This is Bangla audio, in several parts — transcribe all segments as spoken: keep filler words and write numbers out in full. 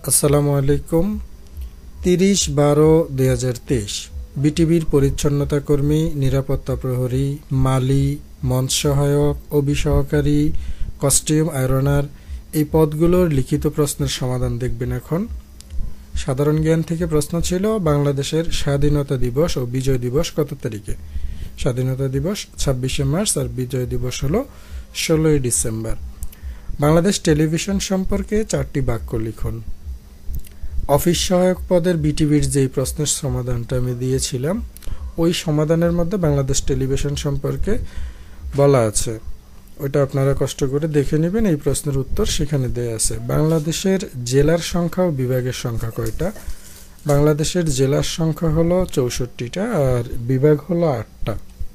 আসসালামু আলাইকুম। তিরিশ বারো দুই হাজার তেইশ বিটিভির পরিচ্ছন্নতা কর্মী, নিরাপত্তা প্রহরী, মালি, মঞ্চ সহায়ক, অভিসহকারী, কস্টিউম আয়রনার এই পদগুলোর লিখিত প্রশ্নের সমাধান দেখবেন। এখন সাধারণ জ্ঞান থেকে প্রশ্ন ছিল বাংলাদেশের স্বাধীনতা দিবস ও বিজয় দিবস কত তারিখে। স্বাধীনতা দিবস ছাব্বিশে মার্চ আর বিজয় দিবস হলো ষোলোই ডিসেম্বর। বাংলাদেশ টেলিভিশন সম্পর্কে চারটি বাক্য লিখুন। অফিস সহায়ক পদের বিটিভির যেই প্রশ্নের সমাধানটা আমি দিয়েছিলাম ওই সমাধানের মধ্যে বাংলাদেশ টেলিভিশন সম্পর্কে বলা আছে, ওইটা আপনারা কষ্ট করে দেখে নেবেন। এই প্রশ্নের উত্তর সেখানে দেয়া আছে। বাংলাদেশের জেলার সংখ্যা ও বিভাগের সংখ্যা কয়টা? বাংলাদেশের জেলার সংখ্যা হলো চৌষট্টিটা আর বিভাগ হলো আটটা।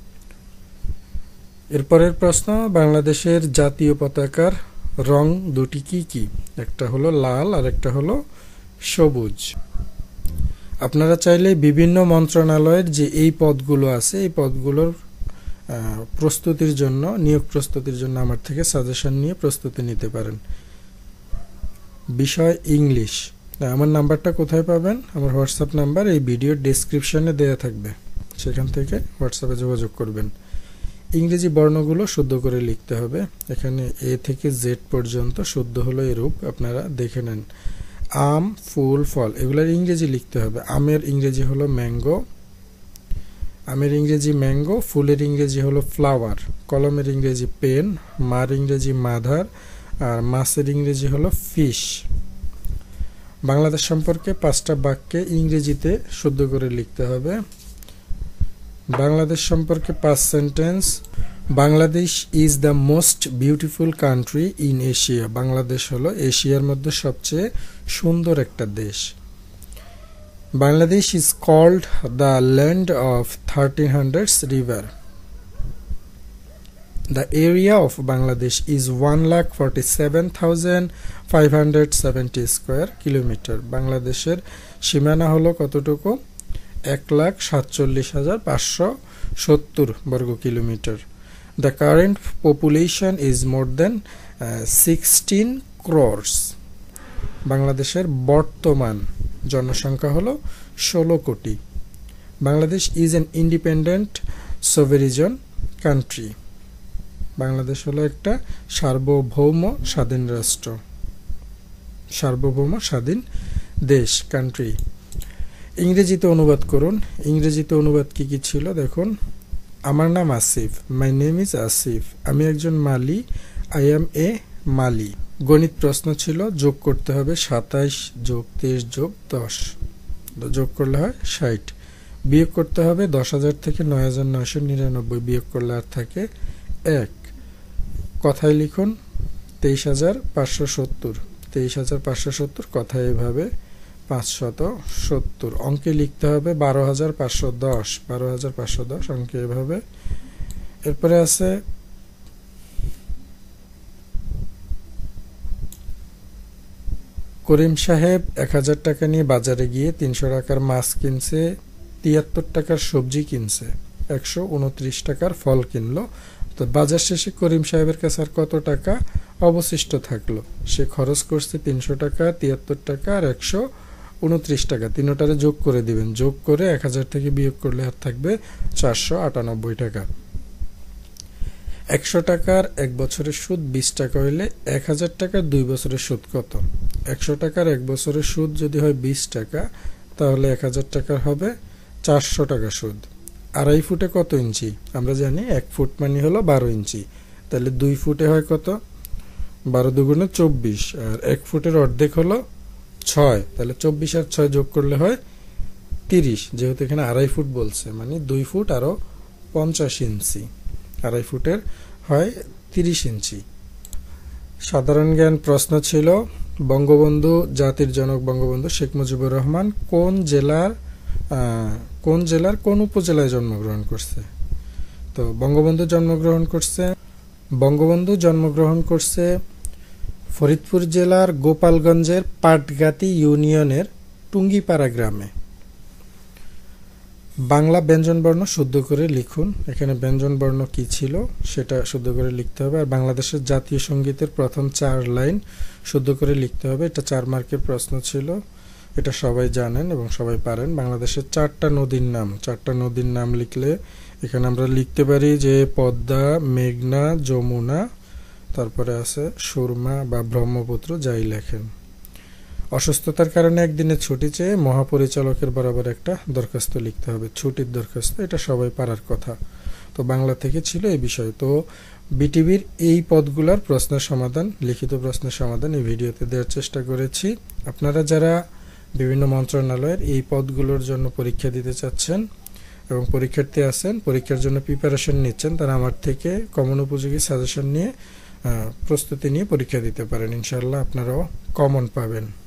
এরপরের প্রশ্ন, বাংলাদেশের জাতীয় পতাকার রং দুটি কি কি? একটা হলো লাল আর একটা হলো সবুজ। আপনারা চাইলে বিভিন্ন মন্ত্রণালয়ের যে এই পদগুলো আছে এই পদগুলোর প্রস্তুতির জন্য, নিয়োগ প্রস্তুতির জন্য আমার থেকে সাজেশন নিয়ে প্রস্তুতি নিতে পারেন। বিষয় ইংলিশ। আমার নাম্বারটা কোথায় পাবেন? আমার হোয়াটসঅ্যাপ নাম্বার এই ভিডিওর ডেসক্রিপশনে দেয়া থাকবে, সেখান থেকে হোয়াটসঅ্যাপে যোগাযোগ করবেন। ইংরেজি বর্ণগুলো শুদ্ধ করে লিখতে হবে। এখানে এ থেকে জেড পর্যন্ত শুদ্ধ হলো এরূপ, আপনারা দেখে নেন। আম, ফুল, ফল এগুলোর ইংরেজি লিখতে হবে। আমের ইংরেজি হলো ম্যাঙ্গো, আমের ইংরেজি ম্যাঙ্গো, ফুলের ইংরেজি হলো ফ্লাওয়ার, কলমের ইংরেজি পেন, মার ইংরেজি মাদার, আর মাছের ইংরেজি হলো ফিশ। বাংলাদেশ সম্পর্কে পাঁচটা বাক্যে ইংরেজিতে শুদ্ধ করে লিখতে হবে। বাংলাদেশ সম্পর্কে পাঁচ sentence. Bangladesh is the most beautiful country in Asia. Bangladesh হলো এশিয়ার মধ্যে সবচেয়ে সুন্দর একটা দেশ। Bangladesh is called the land of thirteen hundreds river. The area of Bangladesh is one lakh forty seven thousand five hundred seventy square kilometre. বাংলাদেশের সীমানা হলো কতটুকু? এক লাখ সাতচল্লিশ হাজার পাঁচশো সত্তর বর্গ kilometre. The current population is more than uh, sixteen crores. বাংলাদেশের বর্তমান জনসংখ্যা হলো ষোলো কোটি। Bangladesh is an independent sovereign country. Bangladesh হলো একটা সার্বভৌম স্বাধীন রাষ্ট্র, সার্বভৌম স্বাধীন দেশ, কান্ট্রি। ইংরেজিতে অনুবাদ করুন। ইংরেজিতে অনুবাদ কি কি ছিল দেখুন। আমার নাম Asif, my name is Asif. আমি একজন মালি, আই এম এ মালি। গণিত প্রশ্ন ছিল, যোগ করতে হবে সাতাইশ যোগ তেইশ যোগ দশ, যোগ করলে হয় ষাট। বিয়োগ করতে হবে দশ হাজার থেকে নয় হাজার নয়শো নিরানব্বই, বিয়োগ করলে আর থাকে এক। কথায় লিখুন তেইশ হাজার পাঁচশো সত্তর, তেইশ হাজার পাঁচশো সত্তর কথায় এভাবে পাঁচশত সত্তর। অঙ্কে লিখতে হবে বারো হাজার পাঁচশো দশ, বারো হাজার পাঁচশো দশ অঙ্কে এভাবে। এরপরে আছে করিম সাহেব এক হাজার টাকা নিয়ে বাজারে গিয়ে তিনশো টাকার মাছ কিনছে, তিয়াত্তর টাকার সবজি কিনছে, একশো উনত্রিশ টাকার ফল কিনলো। তো বাজার শেষে করিম সাহেবের কাছে আর কত টাকা অবশিষ্ট থাকলো? সে খরচ করছে তিনশো টাকা, তিয়াত্তর টাকা আর একশো উনত্রিশ টাকা। তিনটারে যোগ করে দিবেন, যোগ করে এক হাজার থেকে বিয়োগ করলে আর থাকবে চারশো আটানব্বই টাকা। একশো টাকার এক বছরের সুদ বিশ টাকা হইলে এক হাজার টাকার দুই বছরের সুদ কত? একশো টাকার এক বছরের সুদ যদি হয় বিশ টাকা, তাহলে এক হাজার টাকার হবে চারশো টাকা সুদ। আড়াই ফুটে কত ইঞ্চি? আমরা জানি এক ফুট মানে হলো বারো ইঞ্চি, তাহলে দুই ফুটে হয় কত? বারো দুগুণে চব্বিশ, আর এক ফুটের অর্ধেক হলো ছয়, তাহলে চব্বিশ আর ছয় যোগ করলে হয় তিরিশ। যেহেতু এখানে আড়াই ফুট বলছে, মানে দুই ফুট আরো পঞ্চাশ ইঞ্চি, আড়াই ফুটের হয় তিরিশ ইঞ্চি। সাধারণ জ্ঞান প্রশ্ন ছিল, বঙ্গবন্ধু জাতির জনক বঙ্গবন্ধু শেখ মুজিবুর রহমান কোন জেলার কোন জেলার কোন উপজেলায় জন্মগ্রহণ করছে? তো বঙ্গবন্ধু জন্মগ্রহণ করছে বঙ্গবন্ধু জন্মগ্রহণ করছে ফরিদপুর জেলার গোপালগঞ্জের পাটগাতি ইউনিয়নের টুঙ্গিপাড়া গ্রামে। বাংলা ব্যঞ্জনবর্ণ শুদ্ধ করে লিখুন। এখানে ব্যঞ্জনবর্ণ কি ছিল সেটা শুদ্ধ করে লিখতে হবে। আর বাংলাদেশের জাতীয় সঙ্গীতের প্রথম চার লাইন শুদ্ধ করে লিখতে হবে। এটা চার মার্কের প্রশ্ন ছিল, এটা সবাই জানেন এবং সবাই পারেন। বাংলাদেশের চারটা নদীর নাম, চারটা নদীর নাম লিখলে এখানে আমরা লিখতে পারি যে পদ্মা, মেঘনা, যমুনা, তারপরে আছে সুরমা বা ব্রহ্মপুত্র, যাই লেখেন। অসুস্থতার কারণে একদিনের ছুটি চেয়ে মহাপরিচালকের বরাবর একটা দরখাস্ত লিখতে হবে, ছুটির দরখাস্ত। এটা সবাই পারার কথা। তো বাংলা থেকে ছিল এই বিষয়। তো বিটিভির এই পদগুলোর প্রশ্নের সমাধান, লিখিত প্রশ্নের সমাধান এই ভিডিওতে দেওয়ার চেষ্টা করেছি। আপনারা যারা বিভিন্ন মন্ত্রণালয়ের এই পদগুলোর জন্য পরীক্ষা দিতে চাচ্ছেন এবং পরীক্ষার্থী আছেন, পরীক্ষার জন্য প্রিপারেশন নিচ্ছেন, তারা আমার থেকে কমন উপযোগী সাজেশন নিয়ে প্রস্তুতি নিয়ে পরীক্ষা দিতে পারেন। ইনশাআল্লাহ আপনারাও কমন পাবেন।